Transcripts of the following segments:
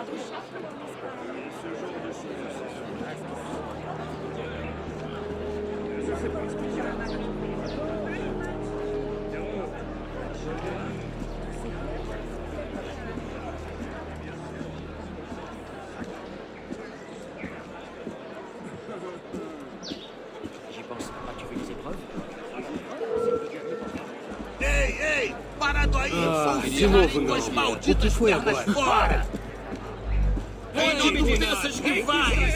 J'y pense. As-tu vu les épreuves? Ei, parado aí! de novo não. O que foi agora? Fora! Em nome de nossas rivais!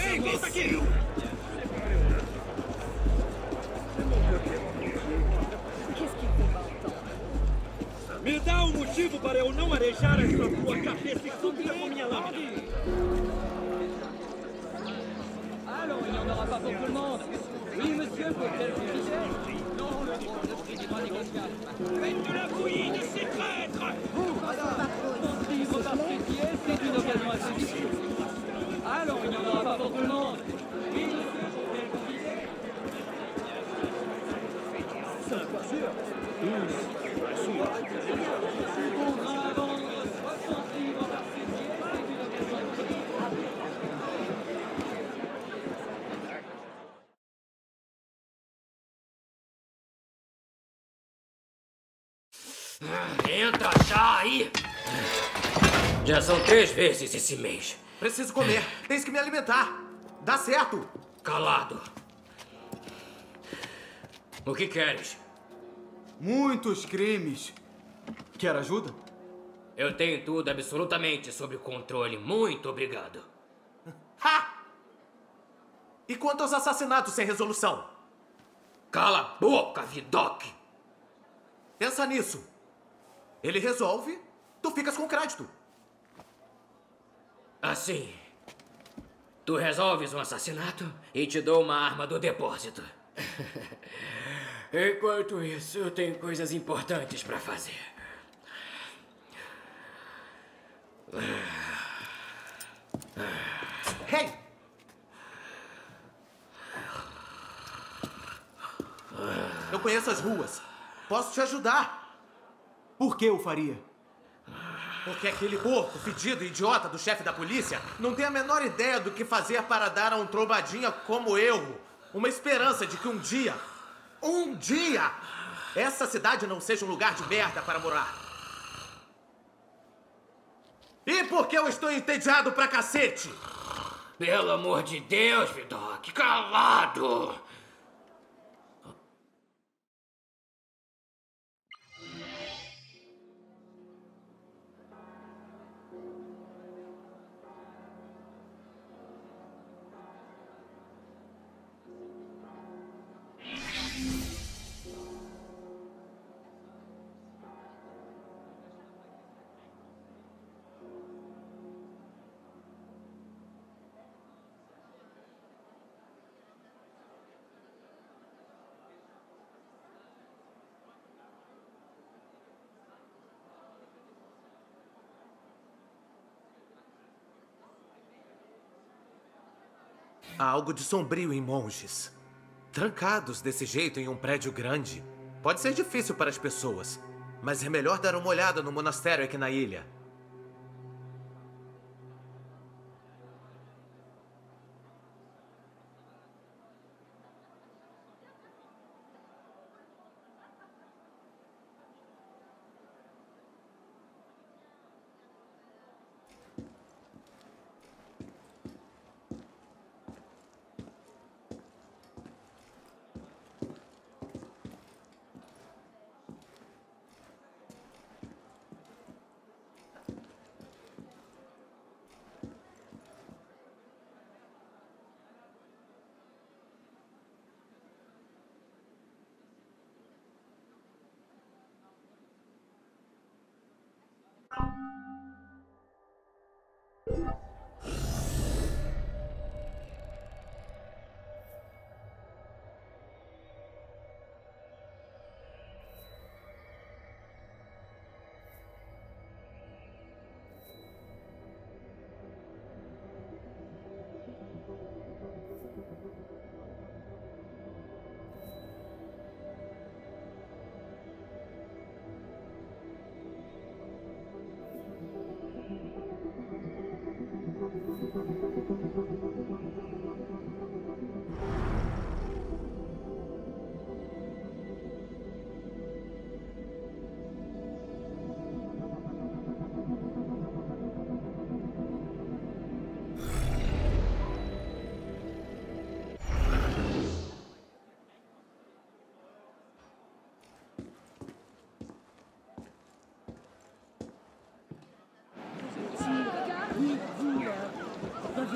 Me dá um motivo para eu não arejar essa tua cabeça estúpida com minha lâmina. Allons, il n'y en aura pas pour tout le monde. Oui, monsieur, pour quelques dizaines. Non, le prix n'est pas négociable. Faites de la fouillie de ces traîtres! Poursuivre par Frétier, c'est une occasion assez difficile. Allons, il n'y en aura pas pour tout le monde. Oui, monsieur, pour quelques dizaines. Au grain à vendre, 60 livres par Frétier, c'est une occasion assez difficile. Entra já aí! Já são 3 vezes esse mês. Preciso comer. Tens que me alimentar. Dá certo. Calado. O que queres? Muitos crimes. Quer ajuda? Eu tenho tudo absolutamente sob controle. Muito obrigado. Ha! E quanto aos assassinatos sem resolução? Cala a boca, Vidocq! Pensa nisso. Ele resolve, tu ficas com crédito. Assim, tu resolves um assassinato e te dou uma arma do depósito. Enquanto isso, eu tenho coisas importantes pra fazer. Hey! Eu conheço as ruas. Posso te ajudar. Por que eu faria? Porque aquele porco fedido e idiota do chefe da polícia não tem a menor ideia do que fazer para dar a um trombadinha como eu uma esperança de que um dia, essa cidade não seja um lugar de merda para morar. E porque eu estou entediado pra cacete? Pelo amor de Deus, Vidocq, calado! Há algo de sombrio em monges. Trancados desse jeito em um prédio grande. Pode ser difícil para as pessoas, mas é melhor dar uma olhada no monastério aqui na ilha.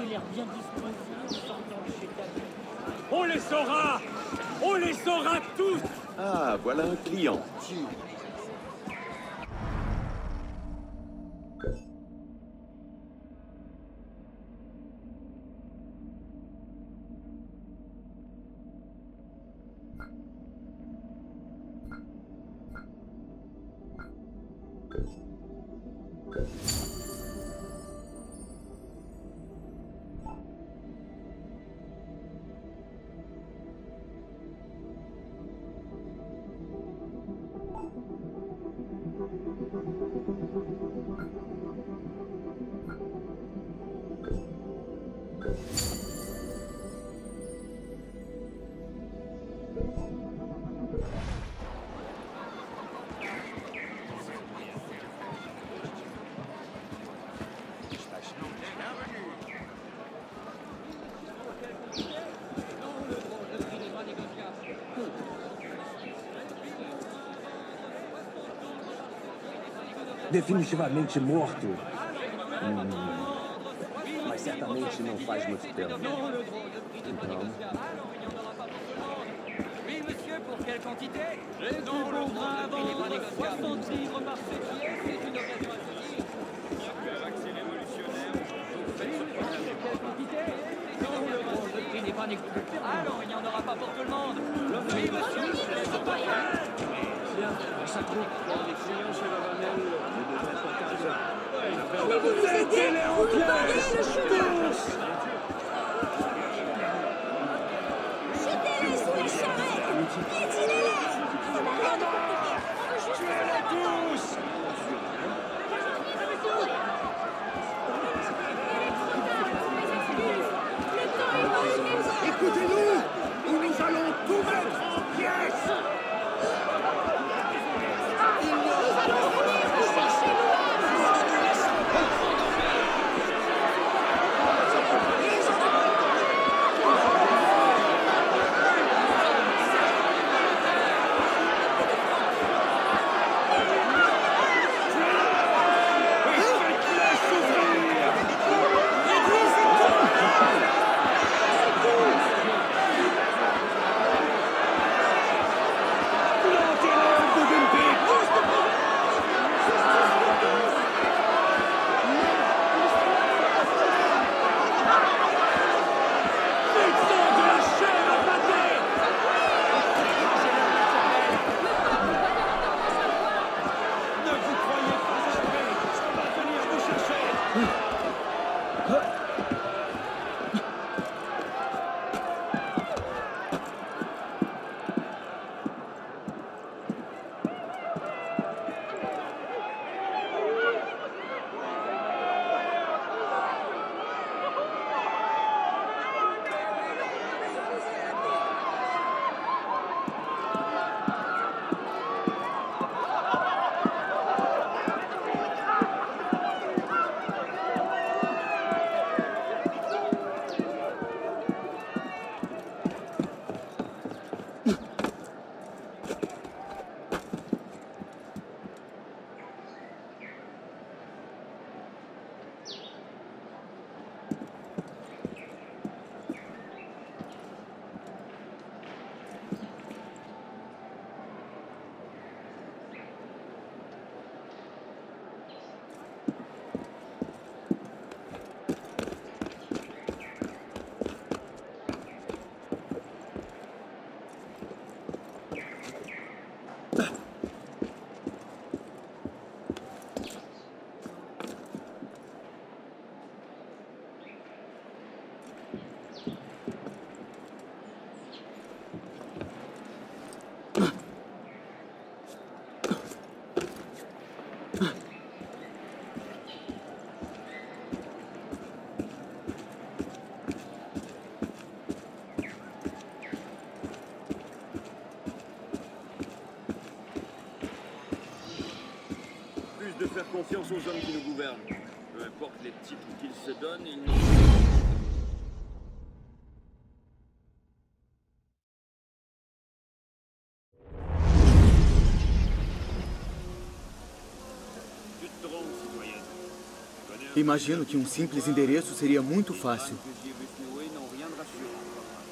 l'air bien disposé en sortant de chez David. On les saura! On les saura tous! Ah, voilà un client. Definitivamente morto. Mas certamente não faz muito tempo. Então... Oui, monsieur, pour quelle quantité? Non, le droit de prix n'est pas négociable. 60 livres par ce pied, c'est une occasion à saisir. Pour quelle quantité? Non, le droit de prix n'est pas négociable. Allons, il n'y en aura pas pour tout le monde. Oui, monsieur, Bien, ça coupe. Les clients chez la Vanelle ne devraient pas tarder. Je vais vous aider. Vous parlez le cheval. Jetez-les sous les charrettes. Piétinez-les. Ça n'a rien de compliqué. On veut juste les faire tous. Écoutez-nous! Ou nous allons tout mettre en pièces! De faire confiance aux hommes qui nous gouvernent. Peu importe les titres qu'ils se donnent, ils n'ont... Tu te trompes, citoyenne. Tu connais Imagino que um simples endereço seria muito fácil. Que j'ai vu Snowy n'ont rien de rassurant.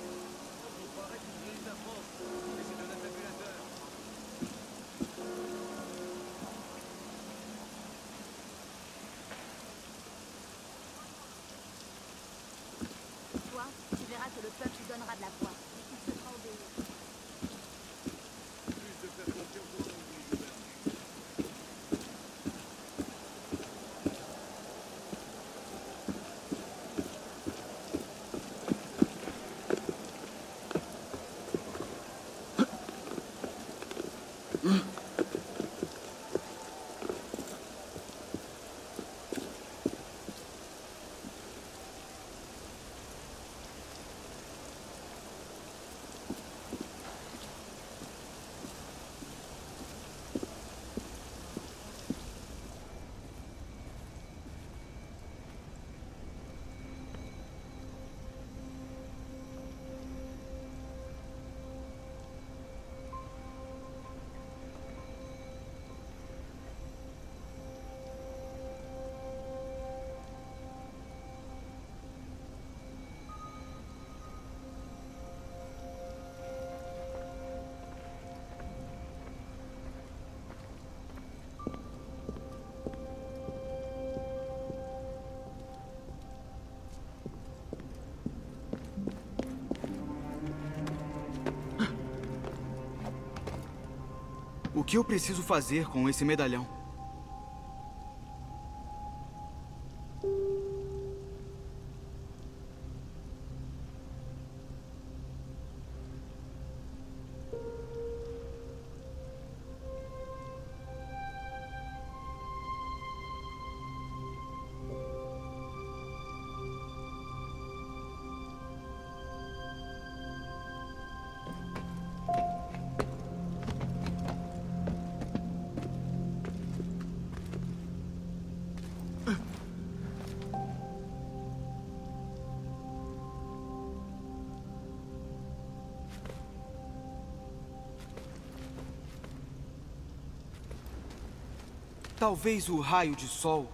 Toi, tu verras que le peuple donnera de la voix et qu'il se fera obéir. O que eu preciso fazer com esse medalhão? Talvez o raio de sol.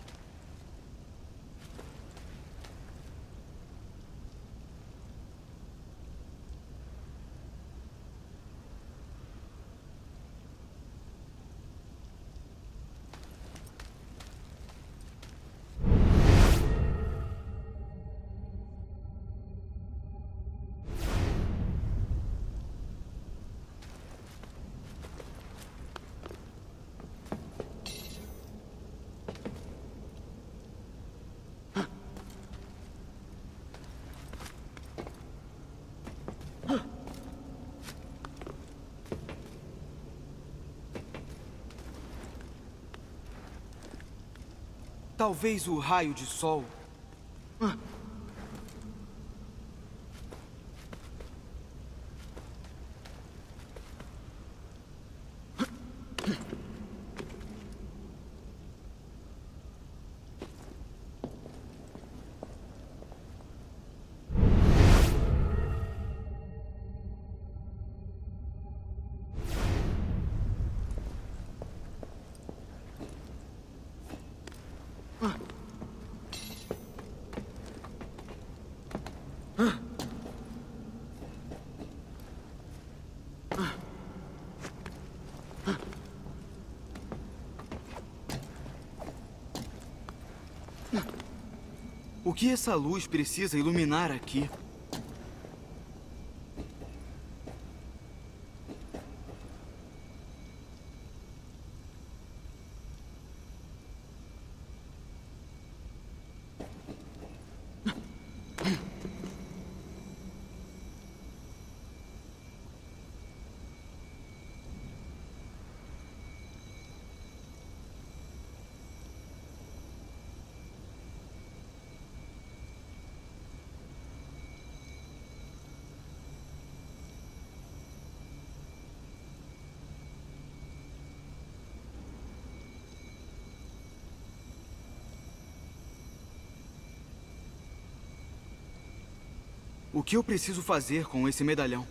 Talvez o raio de sol. O que essa luz precisa iluminar aqui? O que eu preciso fazer com esse medalhão?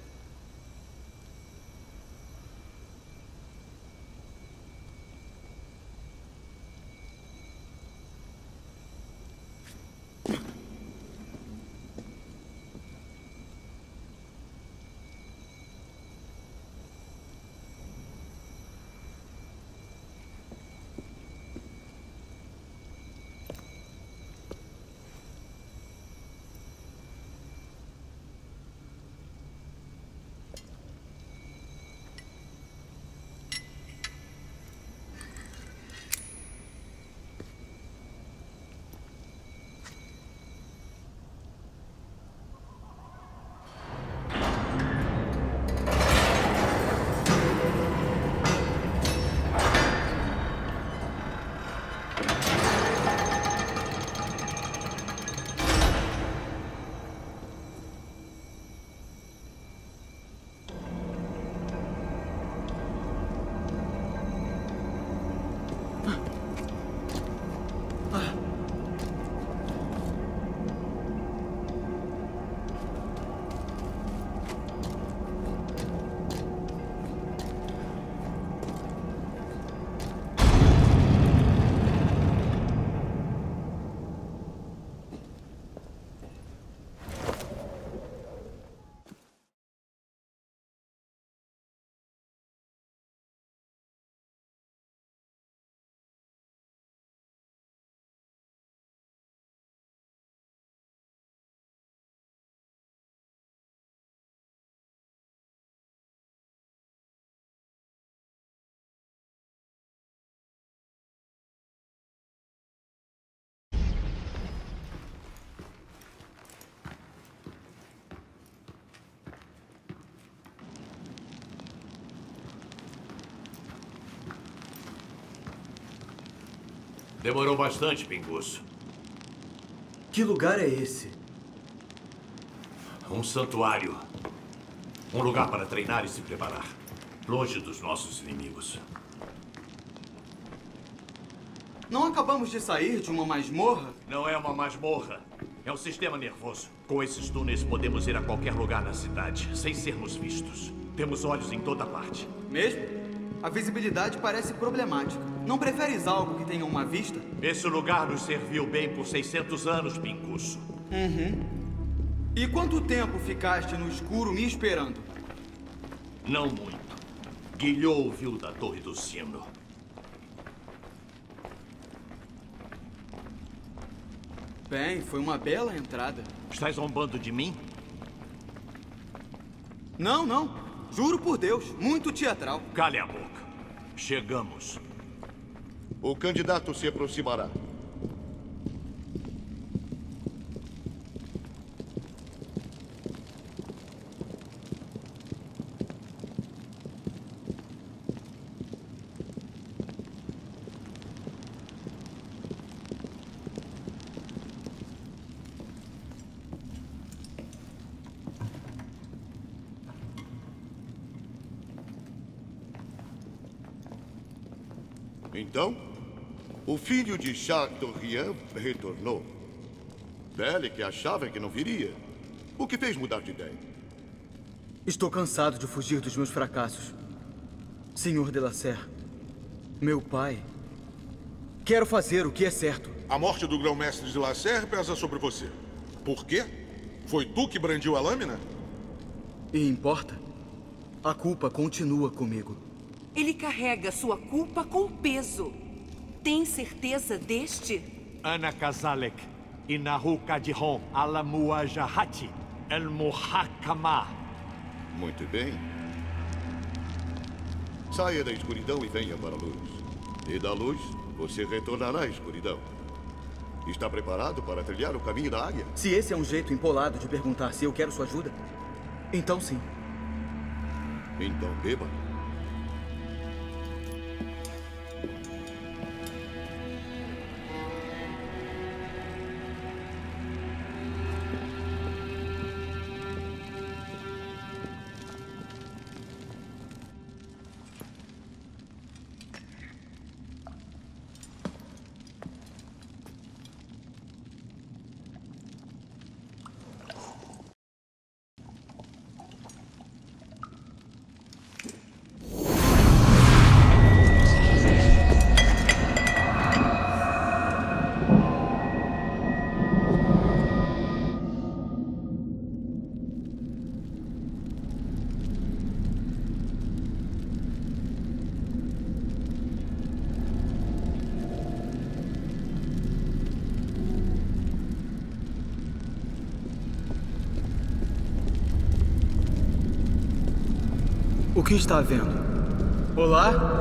Demorou bastante, Pinguço. Que lugar é esse? Um santuário. Um lugar para treinar e se preparar. Longe dos nossos inimigos. Não acabamos de sair de uma masmorra? Não é uma masmorra. É um sistema nervoso. Com esses túneis podemos ir a qualquer lugar na cidade, sem sermos vistos. Temos olhos em toda parte. Mesmo? A visibilidade parece problemática. Não preferes algo que tenha uma vista? Esse lugar nos serviu bem por 600 anos, Pinguço. E quanto tempo ficaste no escuro me esperando? Não muito. Guilhou ouviu da Torre do Sino. Bem, foi uma bela entrada. Estás zombando de mim? Não, não. Juro por Deus, muito teatral. Cale a boca. Chegamos. O candidato se aproximará. Então, o filho de Chateaubriand retornou. Bellic achava que não viria. O que fez mudar de ideia? Estou cansado de fugir dos meus fracassos. Senhor de la Serre, meu pai. Quero fazer o que é certo. A morte do grão-mestre de la Serre pesa sobre você. Por quê? Foi tu que brandiu a lâmina? E importa? A culpa continua comigo. Ele carrega sua culpa com peso. Tem certeza deste? Ana Kazalek, Inahu Kadihon, Alamuajahati, El Muhakama. Muito bem. Saia da escuridão e venha para a luz. E da luz, você retornará à escuridão. Está preparado para trilhar o caminho da águia? Se esse é um jeito empolado de perguntar se eu quero sua ajuda, então sim. Então beba. O que está havendo? Olá?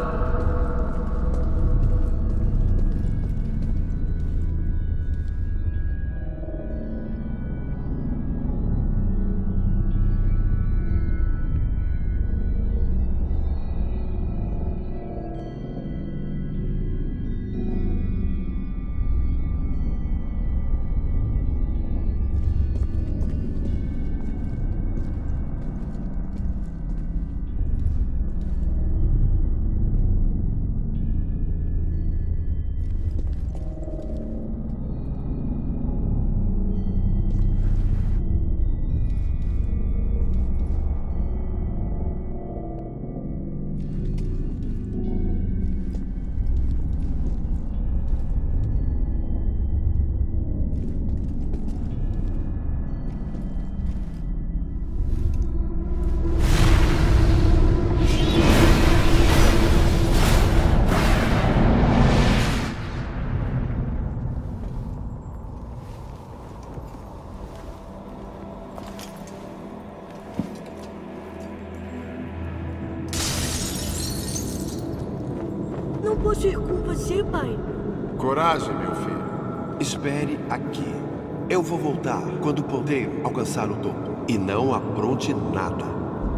posso ir com você, pai? Coragem, meu filho. Espere aqui. Eu vou voltar quando o ponteiro alcançar o topo. E não apronte nada.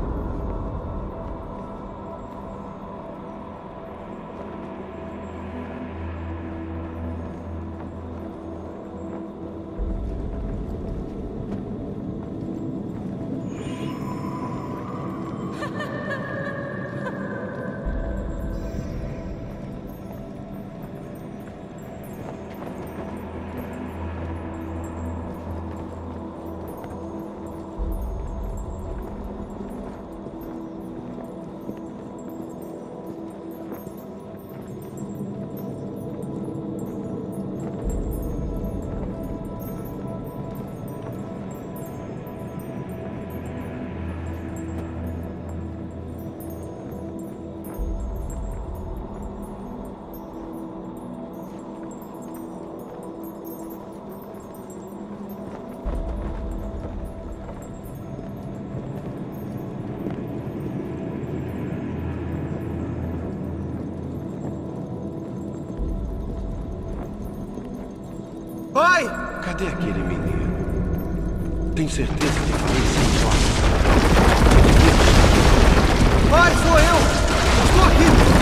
Pai! Cadê aquele menino? Tem certeza que falei sem voz? Pai, sou eu! Estou aqui!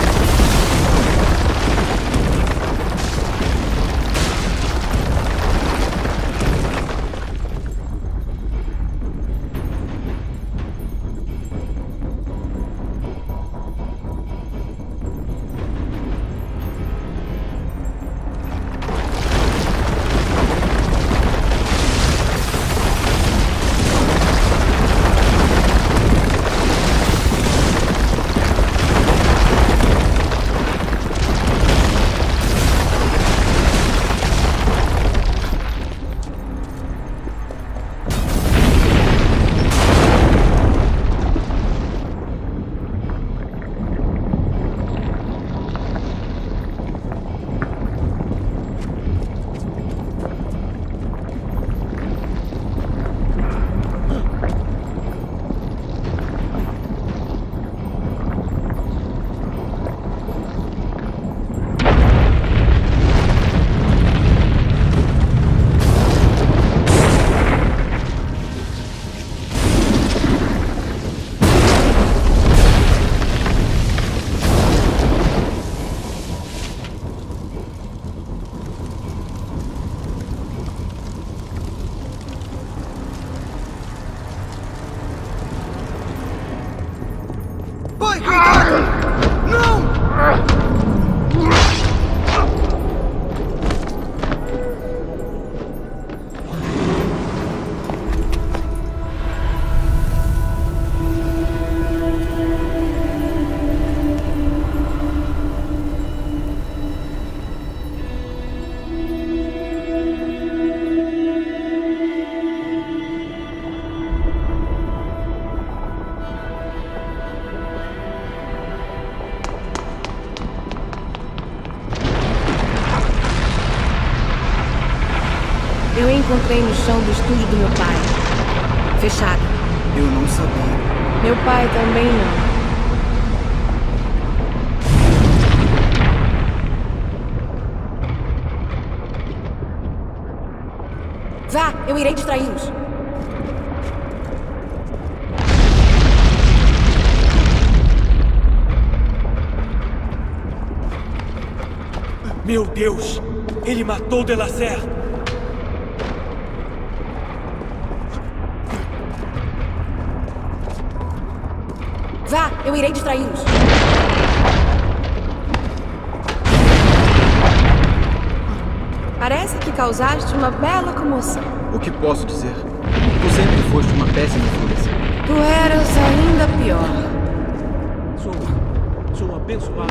Eu encontrei no chão do estúdio do meu pai. Fechado. Eu não sabia. Meu pai também não. Vá, eu irei distraí-los. Meu Deus! Ele matou Delacer! Vá, eu irei distraí-los. Parece que causaste uma bela comoção. O que posso dizer? Tu sempre foste uma péssima influência. Tu eras ainda pior. Sou abençoado.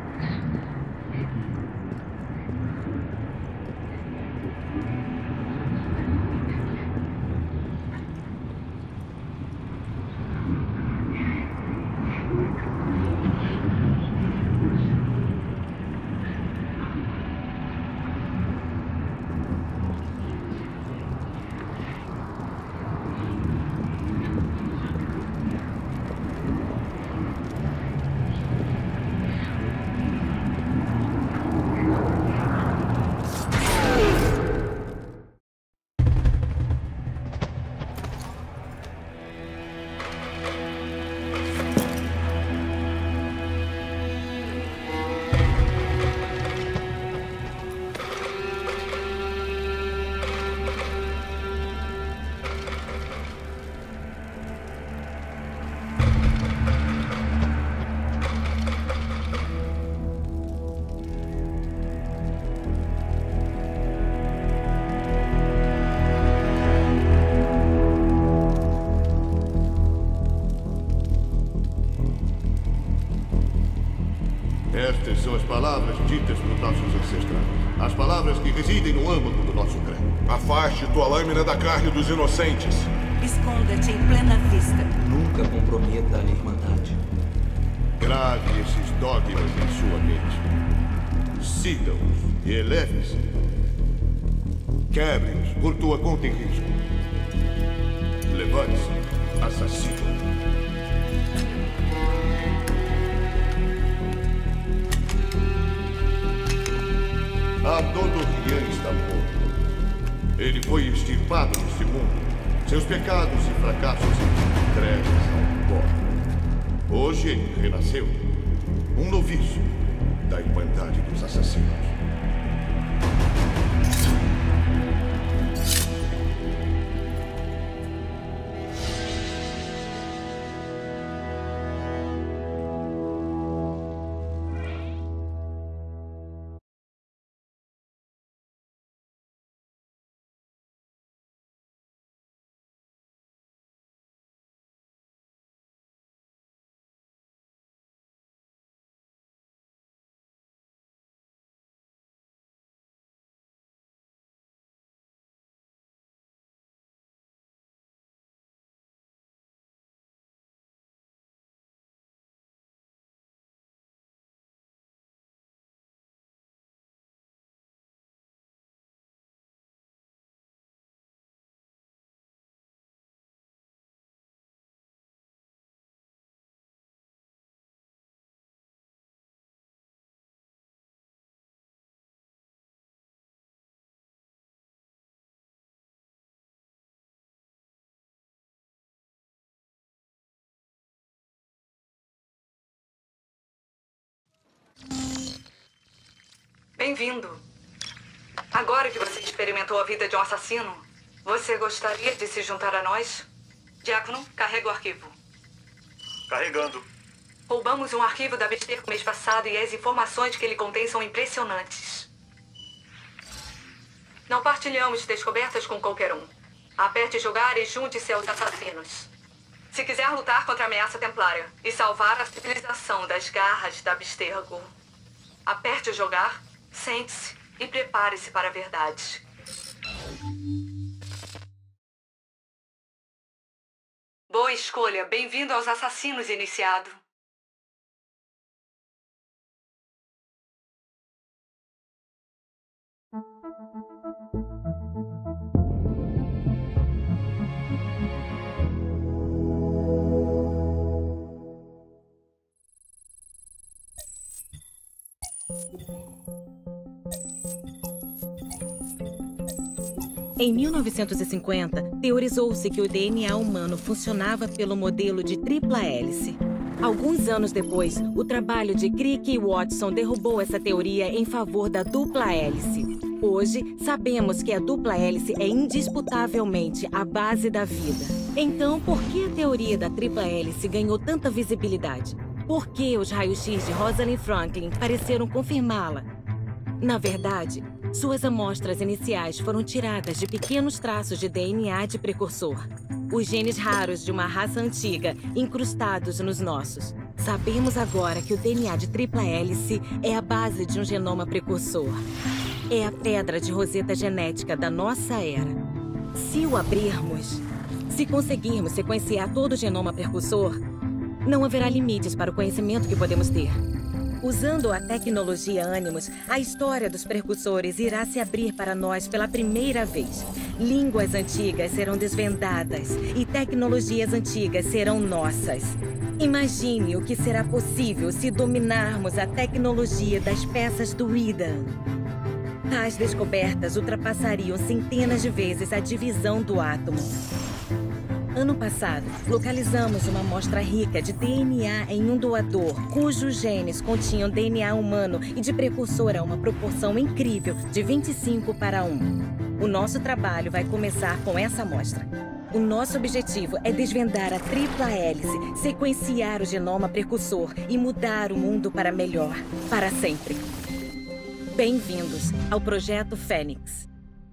Estas são as palavras ditas por nossos ancestrais. As palavras que residem no âmago do nosso crânio. Afaste tua lâmina da carne dos inocentes. Esconda-te em plena vista. Nunca comprometa a Irmandade. Grave esses dogmas em sua mente. Siga-os e eleve-se. Quebre-os por tua conta e risco. Levante-se, assassino. Adodorian está morto. Ele foi extirpado deste mundo. Seus pecados e fracassos entregues ao pó. Hoje ele renasceu. Um noviço da Irmandade dos Assassinos. Bem-vindo. Agora que você experimentou a vida de um assassino, você gostaria de se juntar a nós? Diácono, carrega o arquivo. Carregando. Roubamos um arquivo da Abstergo mês passado e as informações que ele contém são impressionantes. Não partilhamos descobertas com qualquer um. Aperte jogar e junte-se aos assassinos. Se quiser lutar contra a ameaça templária e salvar a civilização das garras da Abstergo, aperte o jogar, sente-se e prepare-se para a verdade. Boa escolha. Bem-vindo aos Assassinos Iniciado. Em 1950, teorizou-se que o DNA humano funcionava pelo modelo de tripla hélice. Alguns anos depois, o trabalho de Crick e Watson derrubou essa teoria em favor da dupla hélice. Hoje, sabemos que a dupla hélice é indisputavelmente a base da vida. Então, por que a teoria da tripla hélice ganhou tanta visibilidade? Por que os raios-x de Rosalind Franklin pareceram confirmá-la? Na verdade, suas amostras iniciais foram tiradas de pequenos traços de DNA de precursor. Os genes raros de uma raça antiga incrustados nos nossos. Sabemos agora que o DNA de tripla hélice é a base de um genoma precursor. É a pedra de roseta genética da nossa era. Se o abrirmos, se conseguirmos sequenciar todo o genoma precursor, não haverá limites para o conhecimento que podemos ter. Usando a tecnologia Animus, a história dos precursores irá se abrir para nós pela primeira vez. Línguas antigas serão desvendadas e tecnologias antigas serão nossas. Imagine o que será possível se dominarmos a tecnologia das peças do Eden. Tais descobertas ultrapassariam centenas de vezes a divisão do átomo. Ano passado, localizamos uma amostra rica de DNA em um doador, cujos genes continham DNA humano e de precursor a uma proporção incrível de 25:1. O nosso trabalho vai começar com essa amostra. O nosso objetivo é desvendar a tripla hélice, sequenciar o genoma precursor e mudar o mundo para melhor, para sempre. Bem-vindos ao Projeto Fênix.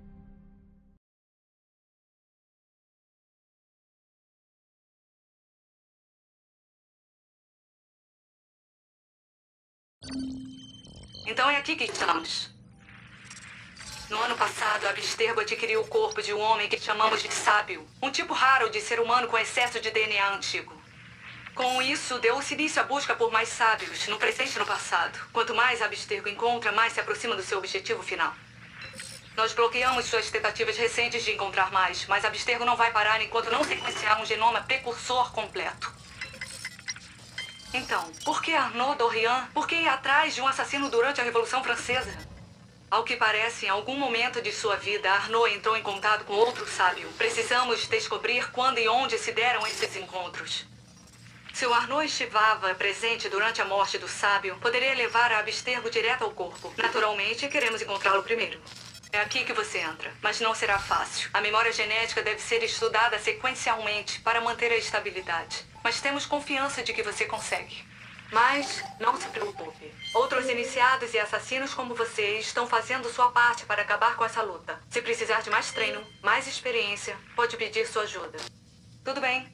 Então é aqui que estamos. No ano passado, a Abstergo adquiriu o corpo de um homem que chamamos de sábio. Um tipo raro de ser humano com excesso de DNA antigo. Com isso, deu-se início à busca por mais sábios, no presente e no passado. Quanto mais a Abstergo encontra, mais se aproxima do seu objetivo final. Nós bloqueamos suas tentativas recentes de encontrar mais, mas a Abstergo não vai parar enquanto não sequenciar um genoma precursor completo. Então, por que Arnaud Dorian? Por que ir atrás de um assassino durante a Revolução Francesa? Ao que parece, em algum momento de sua vida, Arnaud entrou em contato com outro sábio. Precisamos descobrir quando e onde se deram esses encontros. Se o Arnaud estivava presente durante a morte do sábio, poderia levar a Abstergo direto ao corpo. Naturalmente, queremos encontrá-lo primeiro. É aqui que você entra, mas não será fácil. A memória genética deve ser estudada sequencialmente para manter a estabilidade. Mas temos confiança de que você consegue. Mas não se preocupe. Outros iniciados e assassinos como você estão fazendo sua parte para acabar com essa luta. Se precisar de mais treino, mais experiência, pode pedir sua ajuda. Tudo bem?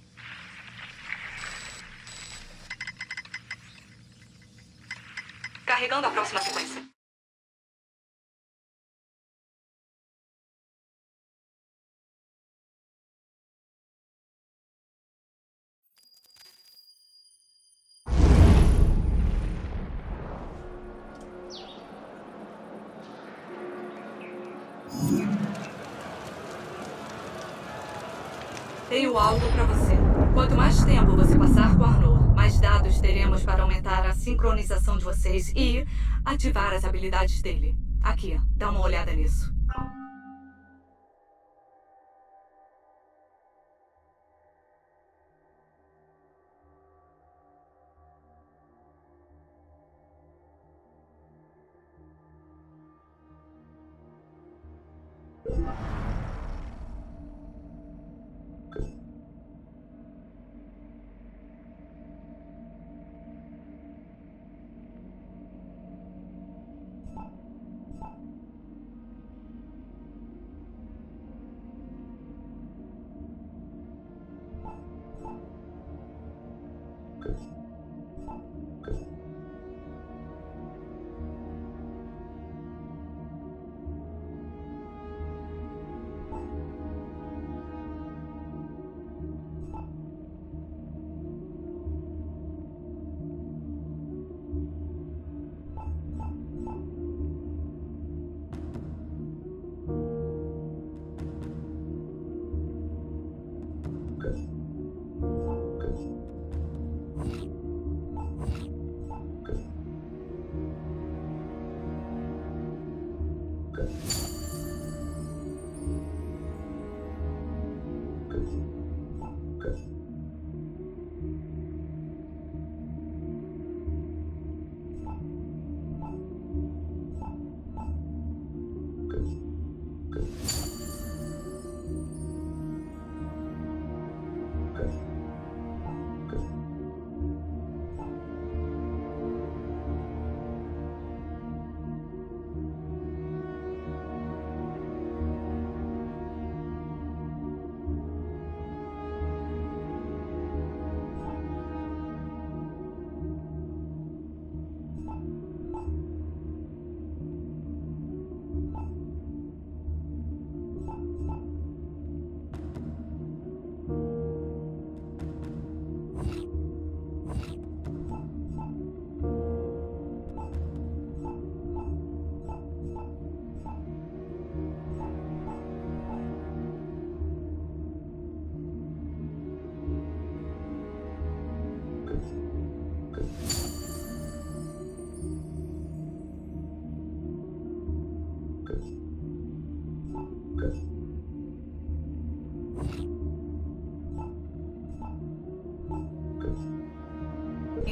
Carregando a próxima sequência. Tenho algo para você. Quanto mais tempo você passar com Arnaud, mais dados teremos para aumentar a sincronização de vocês e ativar as habilidades dele. Aqui, dá uma olhada nisso.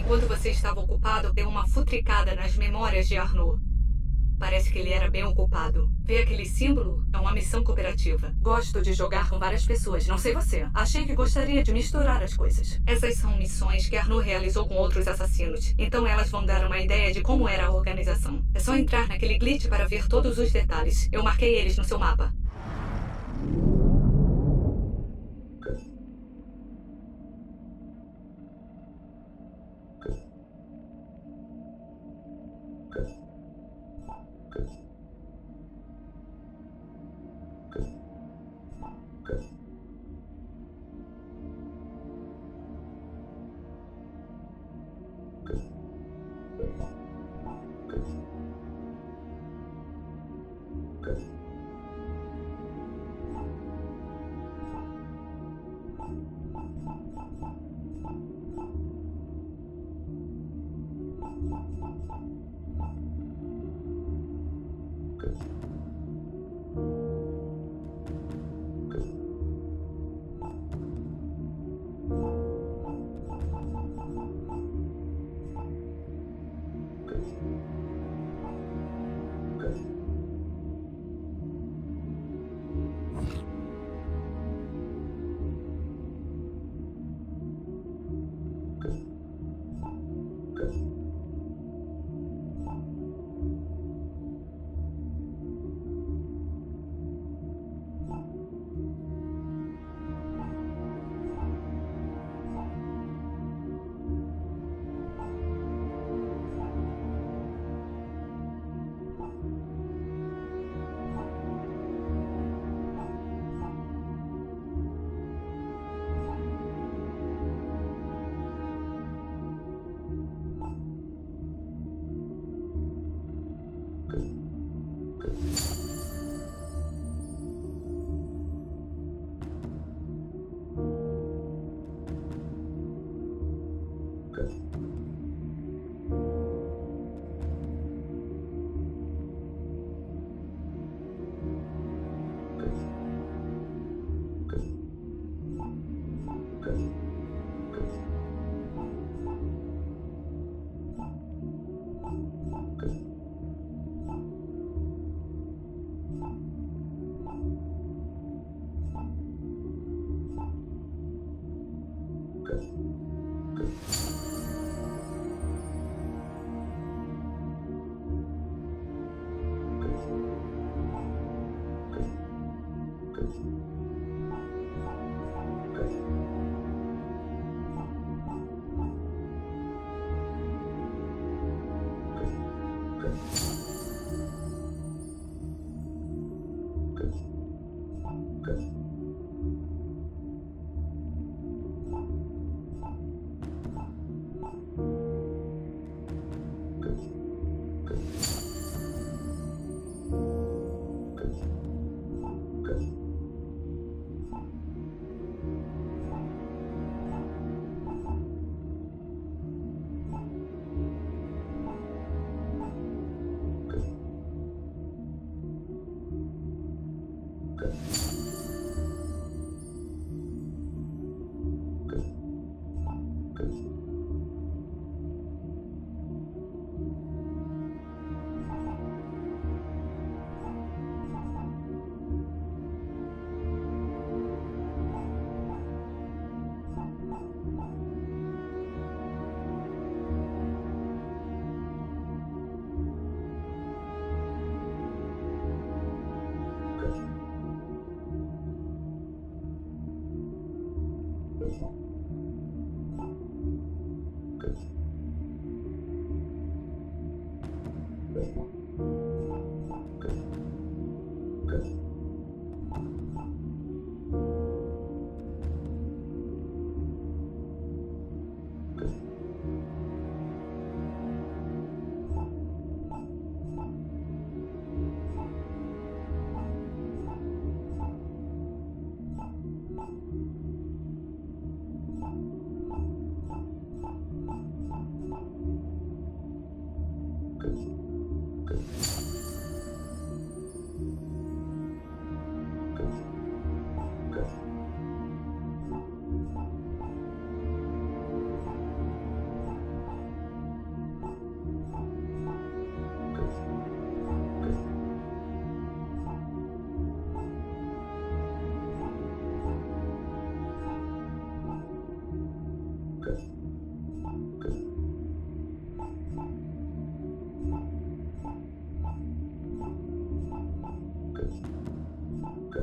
Enquanto você estava ocupado, deu uma futricada nas memórias de Arnaud. Parece que ele era bem ocupado. Ver aquele símbolo é uma missão cooperativa. Gosto de jogar com várias pessoas, não sei você. Achei que gostaria de misturar as coisas. Essas são missões que Arnaud realizou com outros assassinos. Então elas vão dar uma ideia de como era a organização. É só entrar naquele glitch para ver todos os detalhes. Eu marquei eles no seu mapa.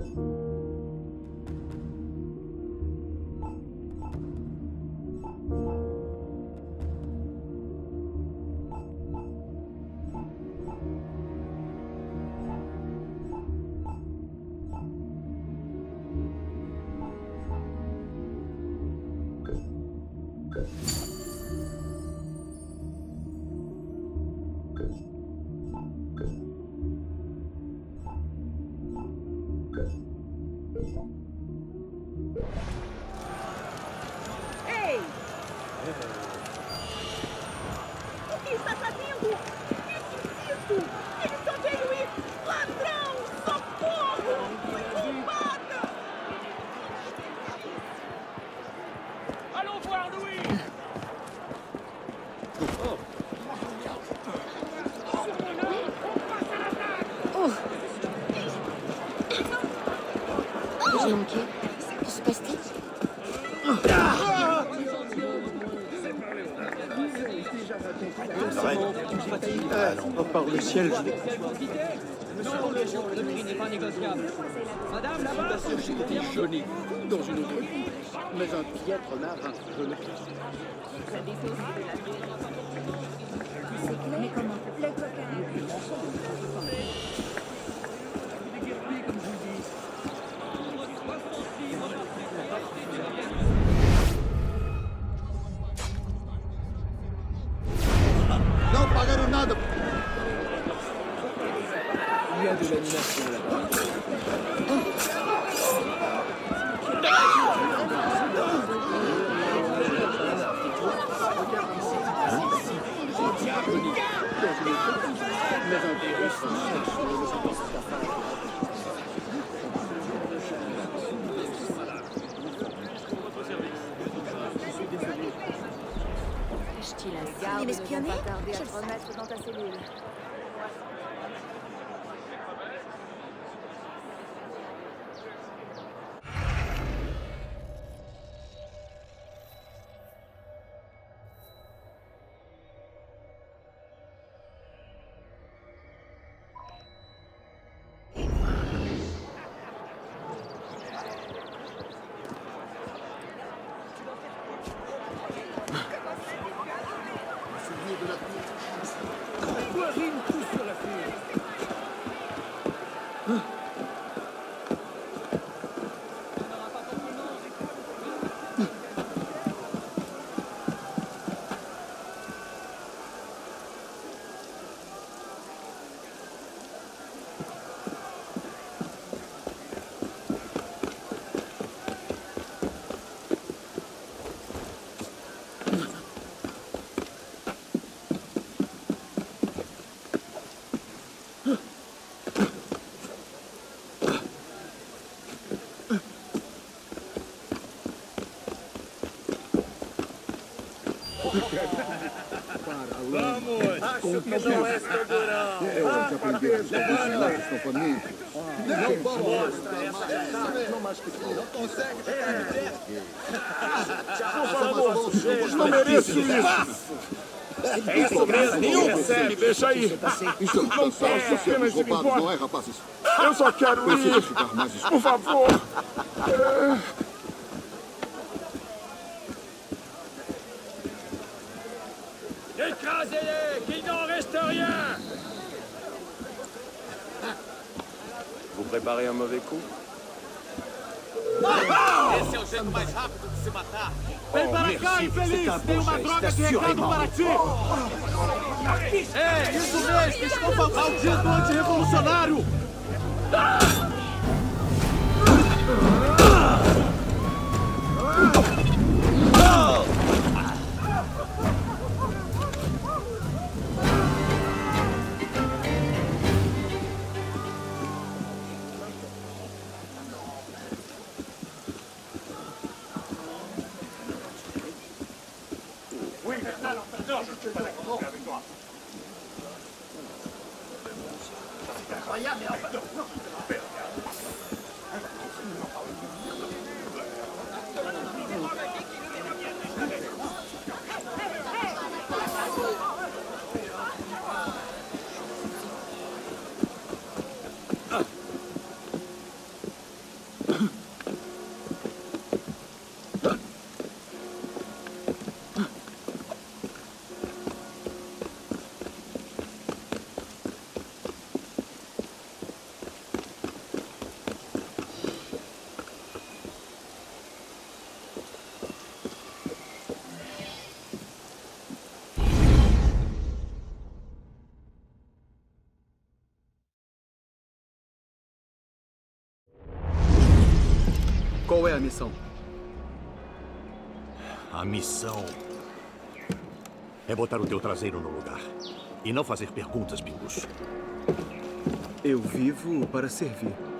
Ei! O que está fazendo? Isso! Ele só veio ir! Ladrão! Socorro! Fui culpada! Allons voir Louis. J'ai manqué. Que se passe-t-il? Alors, par le ciel, je vais... Non, le prix n'est pas négociable. Madame, là-bas, J'étais jauni dans une autre vie, mais un piètre marin, je le quitte. Mais comment? Le coquin. Não pagaram nada! Il y a de l'animation là-bas. Il espionné? tarder à te remettre dans ta cellule. Vamos! Acho que não és tão durão. Eu aprendi a vigilar estão comigo. Não mostra essa não mais que tu. Não consegue ficar de pé. Por favor, Não mereço isso! É isso mesmo, nenhum percebe, deixa aí. Isso não posso ser roubado, não é, rapazes? Eu só quero ir. Ficar mais por favor. Écrasez-les, qu'il n'en reste rien. Vous préparez un mauvais coup? Esse é o jeito mais rápido de se matar. Vem para cá, infeliz! Tem uma droga de recado para ti! É, isso mesmo! Desculpa o dito antirrevolucionário! Qual é a missão? A missão é botar o teu traseiro no lugar. E não fazer perguntas, pinguço. Eu vivo para servir.